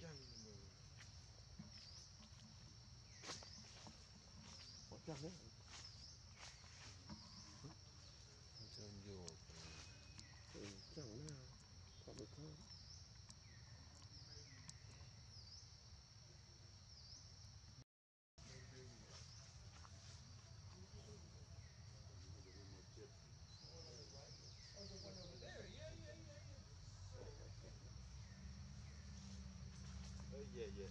Chẳng đấy. Chẳng vô. Chẳng nào. Có được không? Oh, the one over there. Yeah. Oh, yeah.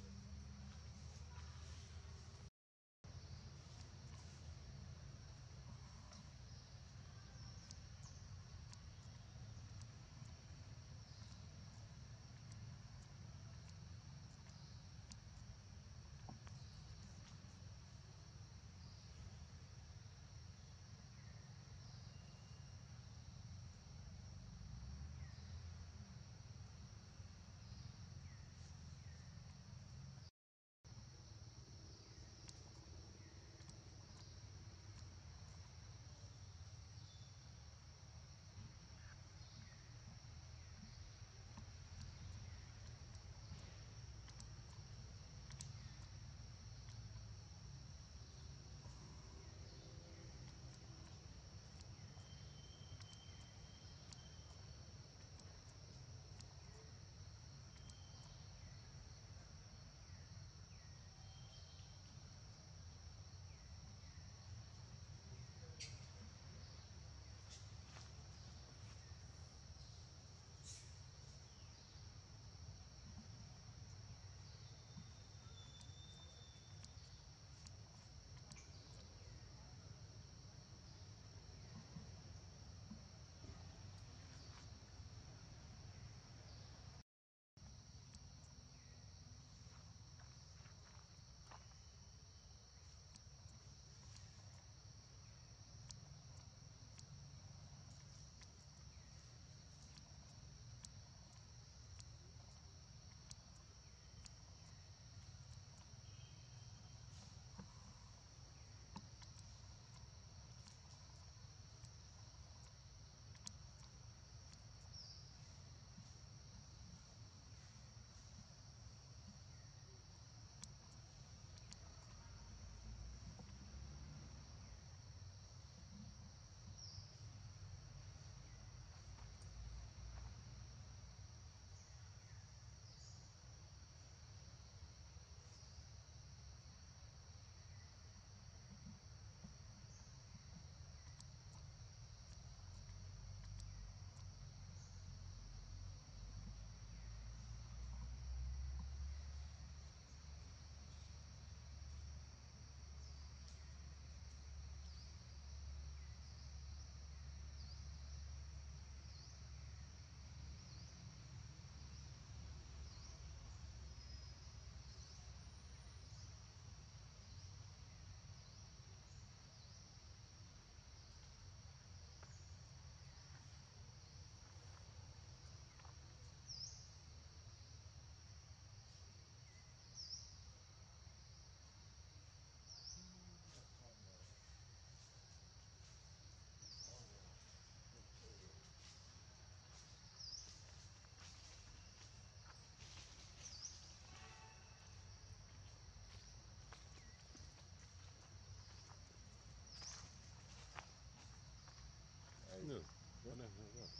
Nè, con này nó gặp.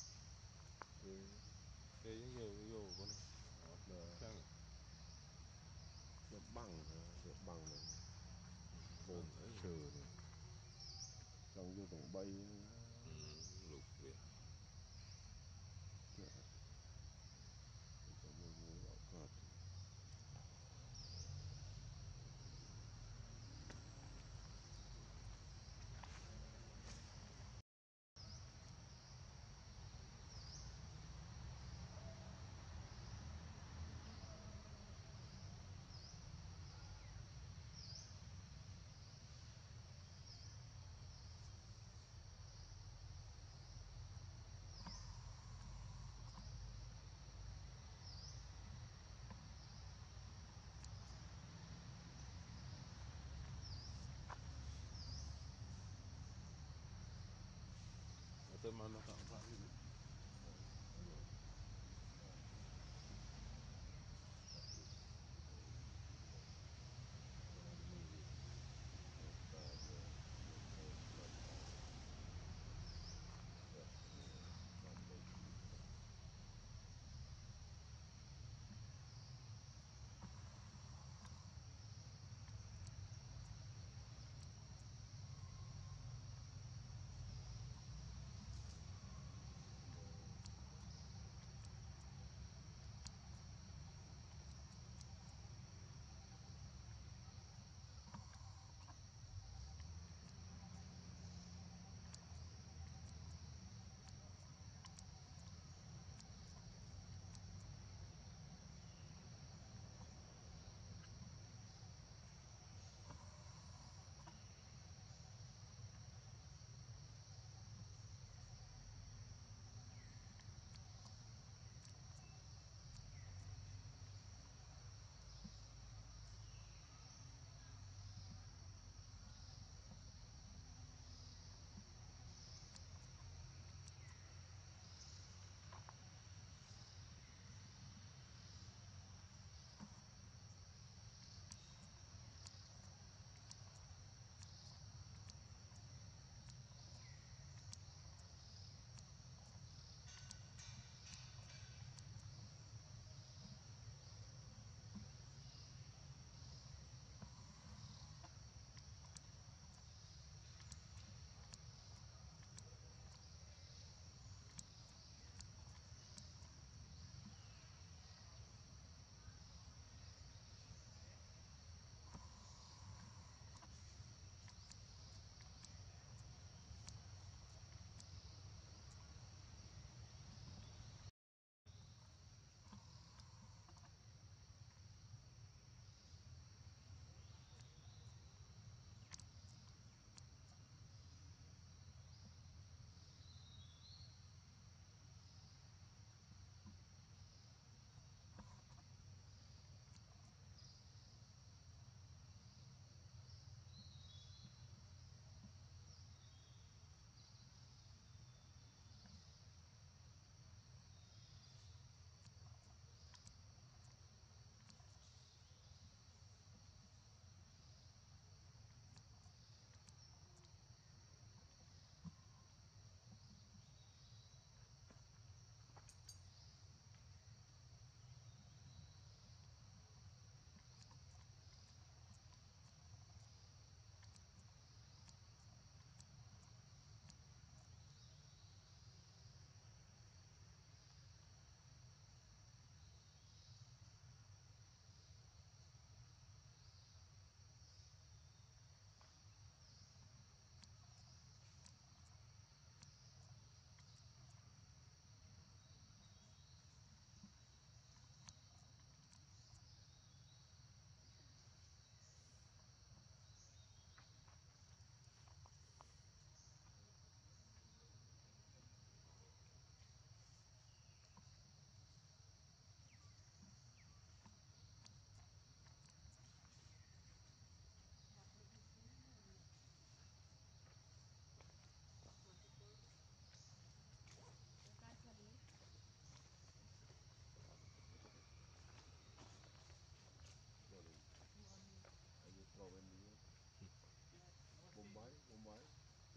Đây vô con này. Chăng. Nó bằng này. Bồn sờ này. Trong vô tổng bay. Lục vậy. Dạ. Cho mua bảo cọt. Atau mana tak ini?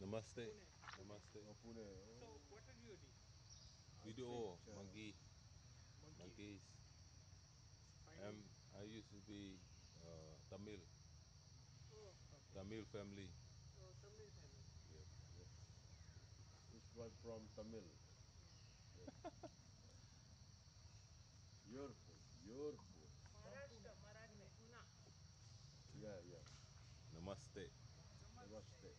Namaste. Pune. So what are you doing? Video, monkey, Monkey. monkeys. Finally. I used to be Tamil, Oh, okay. Tamil family. Oh, Tamil family. Yes. Which one from Tamil? Your food. Maharashtra, Pune. Yeah. Namaste. Namaste.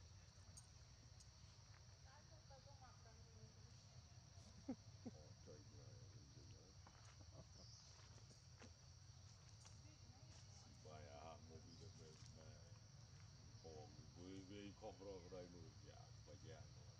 Oh, trời ơi, Bài movie được mà còn với con rồi đây luôn dạ và dạ rồi.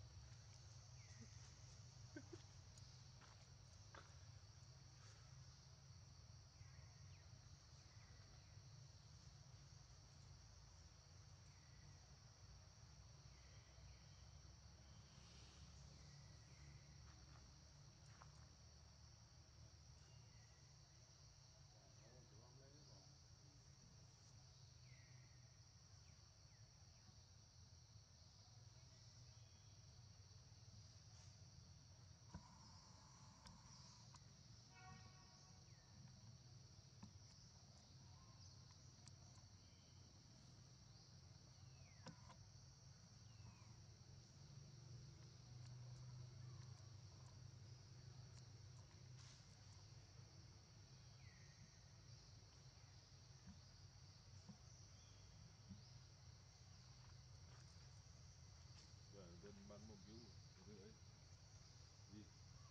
Dân bán một cứu rưỡi. Gì?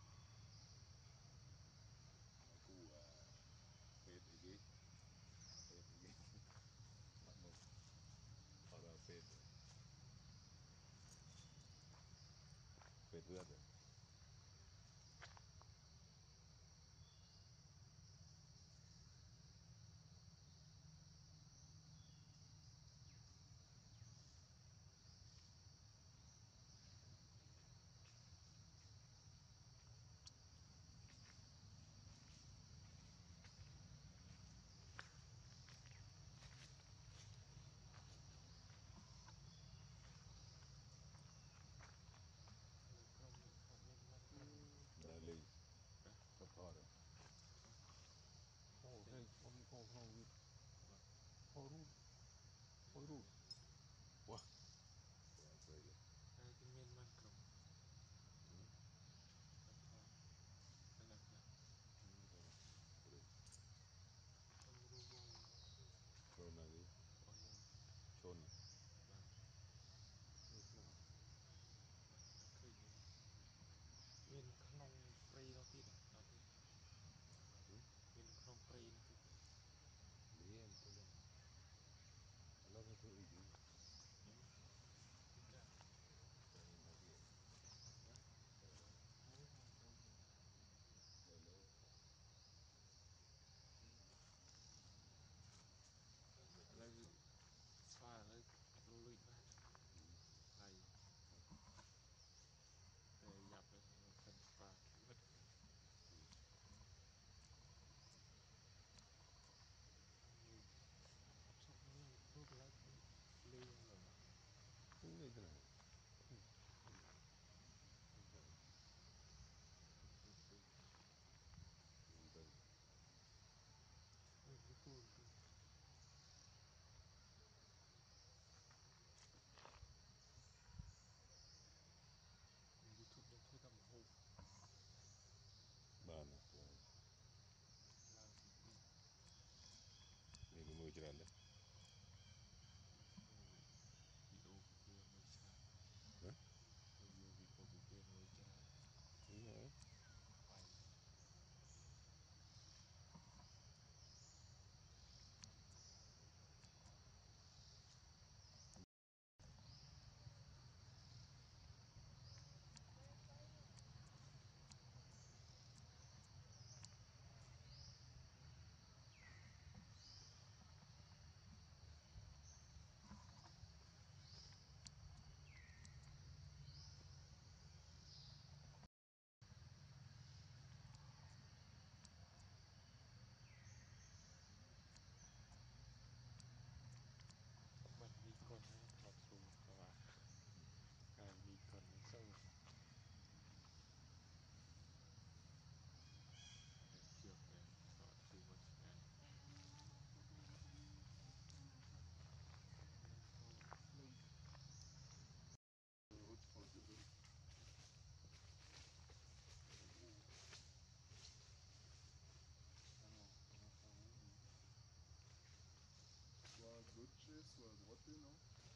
Aku paid again. Bắt một para paid. Paid rưỡi rồi. Dali. Kapara. Oh, hey, oh, root. Oh, root. Oh, root. Wah. Wah, really. Cái miên man cầm Mao Tho Anak lah Pemberubung Chon lagi. Oyam Chon. Bang Ni kenapa? Khơi Miên Knong Prey nó tít à Nó tít Miên Knong Prey nó tít Lian tu kan. Kalau satu ini alias was what, do you know?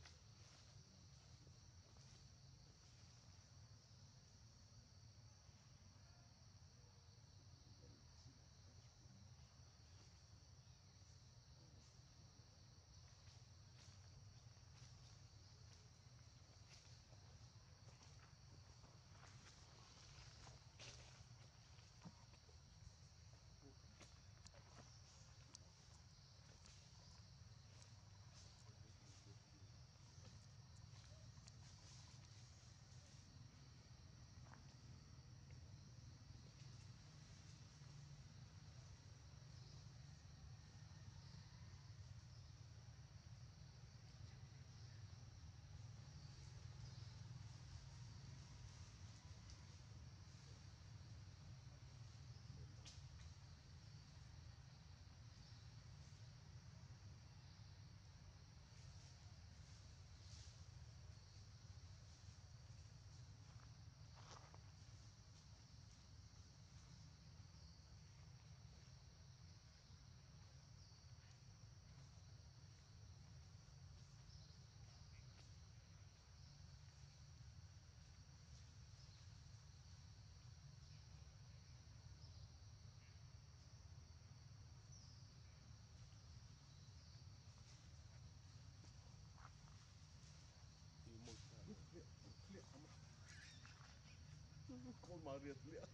Con mà riệt lịa.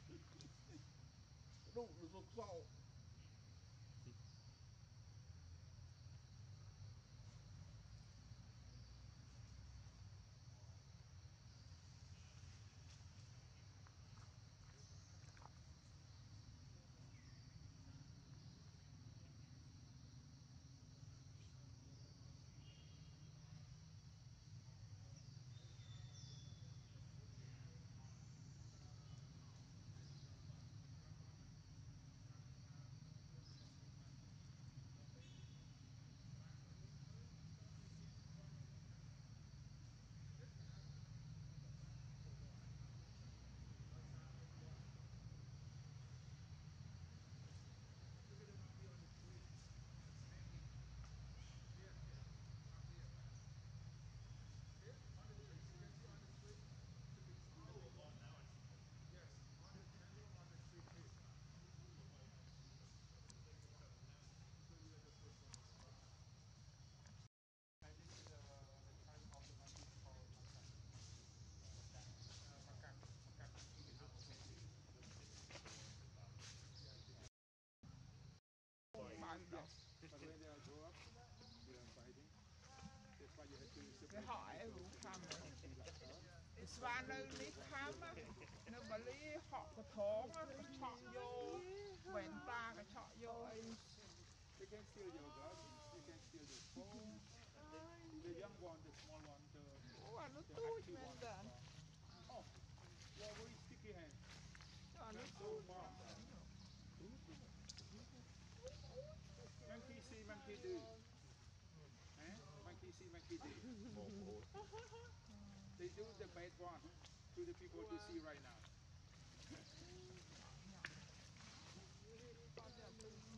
Đâu nó rột rạo. But when they grow up, they are fighting. That's why you have to separate. Họ em cũng khăm rồi. Svan nơi ní khăm á. Nó bà lý họ có thốn á, có chọn vô. Bèn ta có chọn vô ấy. They can steal your glasses, they can steal your phone. The young one, the small one, the Nó active tui one men as đàn. well. Oh, you are very sticky hand. Nó That's so tui warm. Monkey see, monkey do. Monkey see, monkey do. They do the bad one to the people you see right now.